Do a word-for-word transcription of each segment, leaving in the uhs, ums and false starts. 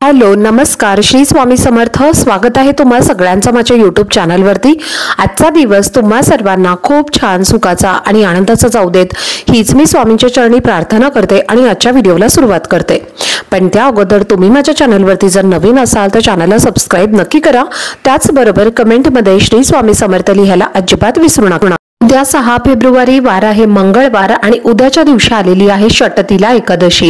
Hello नमस्कार, श्री स्वामी समर्थ। स्वागत आहे तुम्हा सगळ्यांचं माझ्या यूट्यूब चॅनलवरती। आजचा दिवस तुम्हा सर्वांना खूप छान सुखाचा आणि आनंदाचा जाऊ देत हीच मी स्वामींच्या चरणी प्रार्थना करते आणि आजच्या व्हिडिओला सुरुवात करते। पण त्या अगोदर तुम्ही माझ्या चॅनलवरती जर नवीन असाल तर चॅनलला सबस्क्राइब नक्की करा। त्याचबरोबर कमेंटमध्ये श्री स्वामी समर्थ लिहायला अजिबात विसरू नका। उद्या सहा फेब्रुवारी वार आहे मंगळवार आणि उद्याच्या दिवशी आलेली आहे षटतिला एकादशी।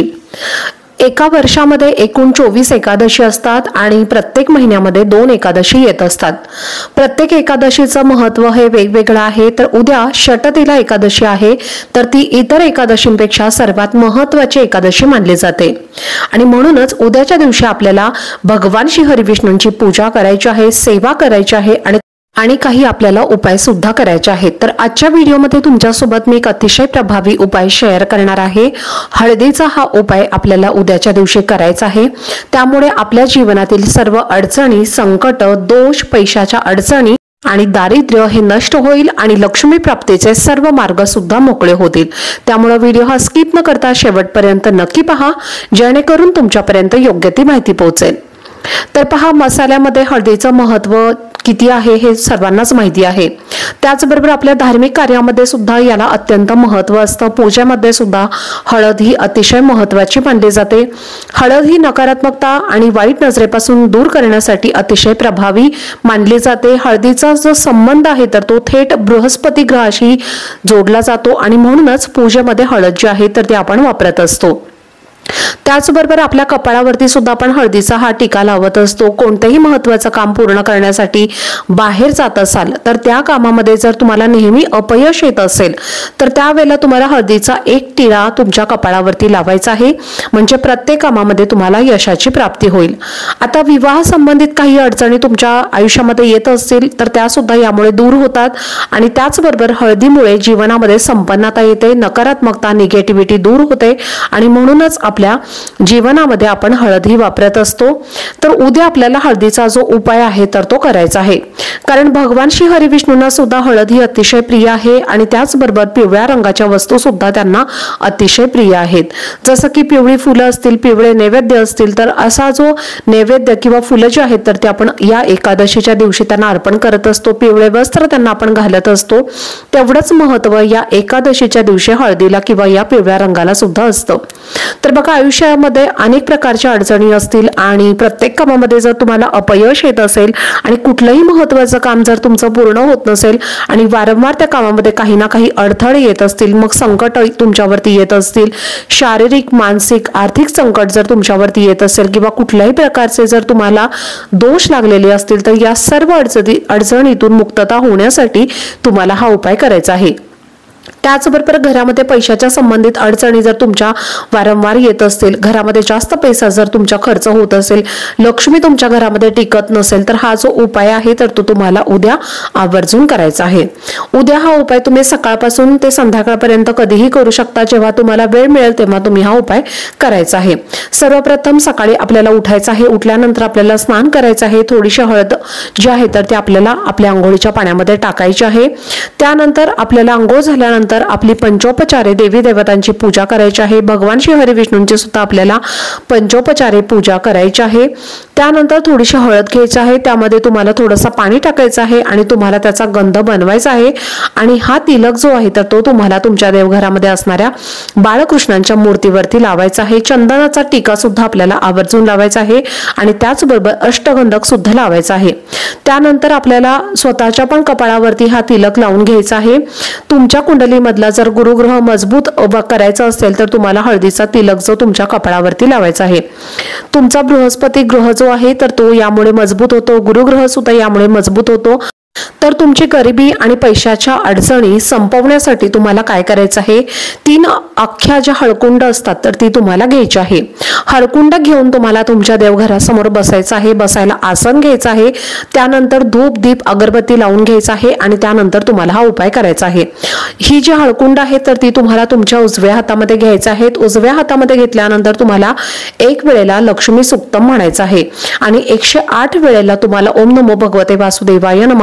एका वर्षामध्ये एकूण चोवीस एकादशी असतात आणि प्रत्येक महिन्यामध्ये दोन एकादशी येत असतात। प्रत्येक एकादशीचं महत्त्व हे वेगवेगळं आहे। तर उद्या षटतिला एकादशी आहे, तर ती इतर एकादशींपेक्षा सर्वात महत्त्वाची एकादशी मानली जाते आणि म्हणूनच उद्याच्या दिवशी आपल्याला भगवान श्री हरिविष्णूंची पूजा करायची आहे, सेवा करायची आहे आणि आणि काही आपल्याला उपाय सुद्धा करायचे आहेत। तर आजच्या व्हिडिओमध्ये तुमच्यासोबत मी एक अतिशय प्रभावी उपाय शेअर करणार आहे। हळदीचा हा उपाय आपल्याला उद्याच्या दिवशी करायचा आहे। त्यामुळे आपल्या जीवनातील सर्व अडचणी, संकट, दोष, पैशाच्या अडचणी आणि दारिद्र्य हे नष्ट होईल आणि लक्ष्मी प्राप्तीचे सर्व मार्ग सुद्धा मोकळे होतील। त्यामुळे व्हिडिओ हा स्किप न करता शेवटपर्यंत नक्की पहा, जेणेकरून तुमच्यापर्यंत योग्य ती माहिती पोहोचेल। तर पहा, मसाल्यामध्ये हळदीचं महत्त्व किती आहे हे सर्वांनाच माहिती आहे। त्याचबरोबर आपल्या धार्मिक कार्यामध्ये सुद्धा याला अत्यंत महत्त्व असतं। पूजेमध्ये सुद्धा हळद ही अतिशय महत्त्वाची मानली जाते। हळद ही नकारात्मकता आणि वाईट नजरेपासून दूर करण्यासाठी अतिशय प्रभावी मानली जाते। हळदीचा जो संबंध आहे तर तो थेट बृहस्पती ग्रहाशी जोडला जातो आणि म्हणूनच पूजेमध्ये हळद जी आहे तर ती आपण वापरत असतो। त्याचबरोबर आपल्या कपाळावरती सुद्धा आपण हळदीचा हा टिका लावत असतो। कोणतेही महत्त्वाचं काम पूर्ण करण्यासाठी बाहेर जात असाल तर त्या कामामध्ये जर तुम्हाला नेहमी अपयश येत असेल तर त्यावेळेला तुम्हाला हळदीचा एक टिळा तुमच्या कपाळावरती लावायचा आहे, म्हणजे प्रत्येक कामामध्ये तुम्हाला यशाची प्राप्ती होईल। आता विवाह संबंधित काही अडचणी तुमच्या आयुष्यामध्ये येत असतील तर त्या सुद्धा यामुळे दूर होतात आणि त्याचबरोबर हळदीमुळे जीवनामध्ये संपन्नता येते, नकारात्मकता, निगेटिव्हिटी दूर होते आणि म्हणूनच आपल्या जीवनामध्ये आपण हळद ही वापरत असतो। तर उद्या आपल्याला हळदीचा जो उपाय आहे तर तो करायचा आहे, कारण भगवान श्री हरिविष्णूंना सुद्धा हळद ही अतिशय प्रिय आहे आणि त्याचबरोबर पिवळ्या रंगाच्या वस्तू सुद्धा त्यांना अतिशय प्रिय आहेत। जसं की पिवळी फुलं असतील, पिवळे नैवेद्य असतील, तर असा जो नैवेद्य किंवा फुलं जी आहेत तर ते आपण या एकादशीच्या दिवशी त्यांना अर्पण करत असतो। पिवळे वस्त्र त्यांना आपण घालत असतो। तेवढंच महत्त्व या एकादशीच्या दिवशी हळदीला किंवा या पिवळ्या रंगाला सुद्धा असतं। तर बघा, आयुष्यामध्ये अनेक प्रकारच्या अडचणी असतील आणि प्रत्येक कामामध्ये जर तुम्हाला अपयश येत असेल आणि कुठलंही महत्त्वाचं काम जर तुमचं पूर्ण होत नसेल आणि वारंवार त्या कामामध्ये काही ना काही अडथळे येत असतील, मग संकट तुमच्यावरती येत असतील, शारीरिक, मानसिक, आर्थिक संकट जर तुमच्यावरती येत असेल किंवा कुठल्याही प्रकारचे जर तुम्हाला दोष लागलेले असतील, तर या सर्व अडचणी अडचणीतून मुक्तता होण्यासाठी तुम्हाला हा उपाय करायचा आहे। त्याचबरोबर घरामध्ये पैशाच्या संबंधित अडचणी जर तुमच्या वारंवार येत असतील, घरामध्ये जास्त पैसा जर तुमचा खर्च होत असेल, लक्ष्मी तुमच्या घरामध्ये टिकत नसेल, तर हा जो उपाय आहे तर तो तुम्हाला उद्या आवर्जून करायचा आहे। उद्या हा उपाय तुम्ही सकाळपासून ते संध्याकाळपर्यंत कधीही करू शकता, जेव्हा तुम्हाला वेळ मिळेल तेव्हा तुम्ही हा उपाय करायचा आहे। सर्वप्रथम सकाळी आपल्याला उठायचं आहे। उठल्यानंतर आपल्याला स्नान करायचं आहे। थोडीशी हळद जी आहे तर ती आपल्याला आपल्या अंघोळीच्या पाण्यामध्ये टाकायची आहे। त्यानंतर आपल्याला अंघोळ झाल्यानंतर आपली पंचोपचारे देवी देवतांची पूजा करायची आहे। भगवान श्री हरिविष्णूंची सुद्धा आपल्याला पंचोपचारे पूजा करायची आहे। त्यानंतर थोडीशी हळद घ्यायची आहे, त्यामध्ये तुम्हाला थोडंसं पाणी टाकायचं आहे आणि तुम्हाला त्याचा गंध बनवायचा आहे आणि हा तिलक जो आहे तर तो तुम्हाला तुमच्या देवघरामध्ये असणाऱ्या बाळकृष्णांच्या मूर्तीवरती लावायचा आहे। चंदनाचा टिका सुद्धा आपल्याला आवर्जून लावायचा आहे आणि त्याचबरोबर अष्टगंधक सुद्धा लावायचा आहे। त्यानंतर आपल्याला स्वतःच्या पण कपाळावरती हा तिलक लावून घ्यायचा आहे। तुमच्या कुंडली मधला जर गुरुग्रह मजबूत करायचा असेल तर तुम्हाला हळदीचा तिलक जो तुमच्या कपाळावरती लावायचा आहे। तुमचा बृहस्पती ग्रह जो आहे तर तो यामुळे मजबूत होतो, गुरुग्रह सुद्धा यामुळे मजबूत होतो। तर तुमची गरिबी आणि पैशाच्या अडचणी संपवण्यासाठी तुम्हाला काय करायचं आहे, तीन अख्ख्या ज्या हळकुंड असतात तर ती तुम्हाला घ्यायची आहे। हळकुंड घेऊन तुम्हाला तुमच्या देवघरासमोर बसायचं आहे, बसायला आसन घ्यायचं आहे। त्यानंतर धूप, दीप, अगरबत्ती लावून घ्यायचं आहे आणि त्यानंतर तुम्हाला हा उपाय करायचा आहे। ही जी हळकुंड आहे तर ती तुम्हाला तुमच्या उजव्या हातामध्ये घ्यायचं आहे। उजव्या हातामध्ये घेतल्यानंतर तुम्हाला एक वेळेला लक्ष्मी सुक्तम म्हणायचं आहे आणि एकशे आठ वेळेला तुम्हाला ओम नमो भगवते वासुदेवाय नमः या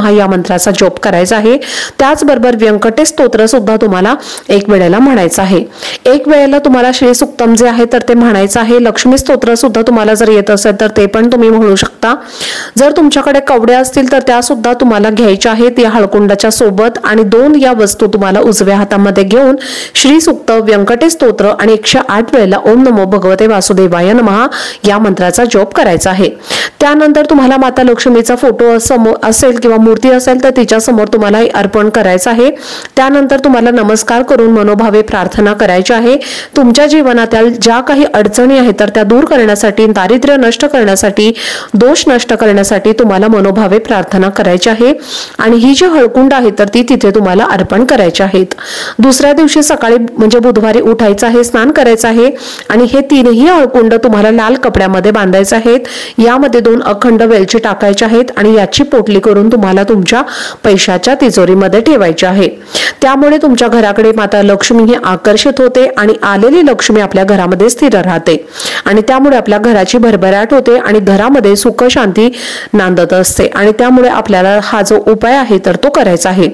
मंत्राचा जप करायचा आहे। त्याचबरोबर व्यंकटेश स्तोत्र सुद्धा तुम्हाला एक वेळेला म्हणायचं आहे। एक वेळेला तुम्हाला श्री सुक्तम जे आहे तर ते म्हणायचं आहे। लक्ष्मी स्तोत्र सुद्धा तुम्हाला जर येत असेल तर ते पण तुम्ही म्हणू शकता। जर तुमच्याकडे कवड्या असतील तर त्या सुद्धा तुम्हाला घ्यायच्या आहेत या हळकुंडाच्या सोबत, आणि दोन या वस्तू तुम्हाला उजव्या हातामध्ये घेऊन श्री सुक्त, व्यंकटेश स्तोत्र आणि एकशे आठ वेळेला ओम नमो भगवते वासुदेवाय नमः या मंत्राचा जप करायचा आहे। त्यानंतर तुम्हाला माता लक्ष्मीचा फोटो असेल किंवा मूर्ती असेल तर तिच्या समोर तुम्हाला अर्पण करायचं आहे। त्यानंतर तुम्हाला नमस्कार करून मनोभावे प्रार्थना करायची आहे। तुमच्या जीवनातील ज्या काही अडचणी आहेत तर त्या दूर करण्यासाठी, दारिद्र्य नष्ट करण्यासाठी, दोष नष्ट करण्यासाठी तुम्हाला मनोभावे प्रार्थना करायची आहे। आणि ही जी हळकुंड आहे तर ती तिथे तुम्हाला अर्पण करायची आहेत। दुसऱ्या दिवशी सकाळी म्हणजे बुधवारी उठायचं आहे, स्नान करायचं आहे आणि हे तीनही हळकुंड तुम्हाला लाल कपड्यामध्ये बांधायचे आहेत। यामध्ये दोन अखंड वेलची टाकायची आहेत आणि याची पोटली करून तुम्हाला तुमच्या पैशाच्या तिजोरीमध्ये ठेवायची आहे। त्यामुळे तुमच्या घराकडे माता लक्ष्मी ही आकर्षित होते आणि आलेली लक्ष्मी आपल्या घरामध्ये स्थिर राहते आणि त्यामुळे आपल्या घराची भरभराट होते आणि घरामध्ये सुख शांती नांदत असते। आणि त्यामुळे आपल्याला हा जो उपाय आहे तर तो करायचा आहे।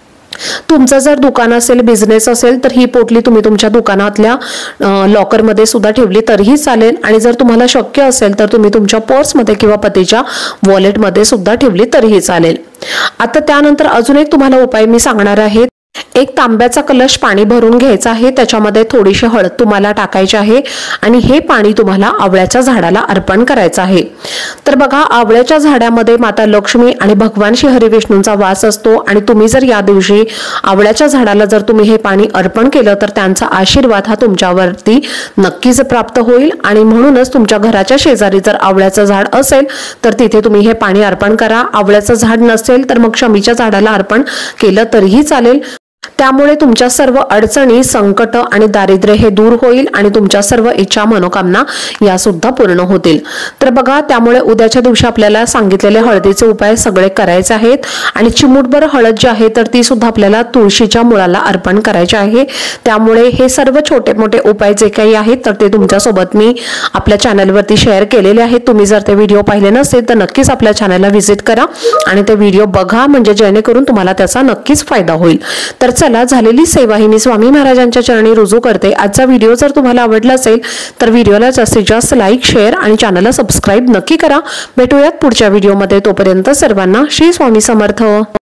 तुमचं जर दुकान असेल, बिझनेस असेल तर ही पोटली तुम्ही तुमच्या दुकानातल्या लॉकर मध्ये सुद्धा ठेवली तरीही चालेल, आणि जर तुम्हाला शक्य असेल तर तुम्ही तुमच्या पर्समध्ये किंवा पतीच्या वॉलेट मध्ये सुद्धा ठेवली तरीही चालेल। आता त्यानंतर अजून एक तुम्हाला उपाय मी सांगणार आहे। एक तांब्याचा कलश पाणी भरून घ्यायचा आहे, त्याच्यामध्ये थोडीशी हळद तुम्हाला टाकायची आहे आणि हे पाणी तुम्हाला आवळ्याच्या झाडाला अर्पण करायचं आहे। तर बघा, आवळ्याच्या झाडामध्ये माता लक्ष्मी आणि भगवान श्री हरी विष्णूंचा वास असतो आणि तुम्ही जर या दिवशी आवळ्याच्या झाडाला जर तुम्ही हे पाणी अर्पण केलं तर त्यांचा आशीर्वाद हा तुमच्यावरती नक्कीच प्राप्त होईल। आणि म्हणूनच तुमच्या घराच्या शेजारी जर आवळ्याचं झाड असेल तर तिथे तुम्ही हे पाणी अर्पण करा। आवळ्याचं झाड नसेल तर मग शमीच्या झाडाला अर्पण केलं तरीही चालेल। त्यामुळे तुमच्या सर्व अडचणी, संकट आणि दारिद्र्य हे दूर होईल आणि तुमच्या सर्व इच्छा, मनोकामना या सुद्धा पूर्ण होतील। तर बघा, त्यामुळे उद्याच्या दिवशी आपल्याला सांगितलेले हळदीचे उपाय सगळे करायचे आहेत आणि चिमूटभर हळद जी आहे तर ती सुद्धा आपल्याला तुळशीच्या मुळाला अर्पण करायची आहे। त्यामुळे हे सर्व छोटे मोठे उपाय जे काही आहेत तर ते तुमच्या सोबत मी आपल्या चॅनलवरती शेअर केलेले आहेत। तुम्ही जर ते व्हिडिओ पाहिले नसेल तर नक्कीच आपल्या चॅनलला व्हिजिट करा आणि ते व्हिडिओ बघा, म्हणजे जेणेकरून तुम्हाला त्याचा नक्कीच फायदा होईल। तर चला, झालेली सेवा ही मी स्वामी महाराजांच्या चरणी रुजू करते। आजचा व्हिडिओ जर तुम्हाला आवडला असेल तर व्हिडिओला जास्तीत जास्त लाईक, शेअर आणि चॅनलला सबस्क्राईब नक्की करा। भेटूयात पुढच्या व्हिडिओमध्ये, तोपर्यंत सर्वांना श्री स्वामी समर्थ।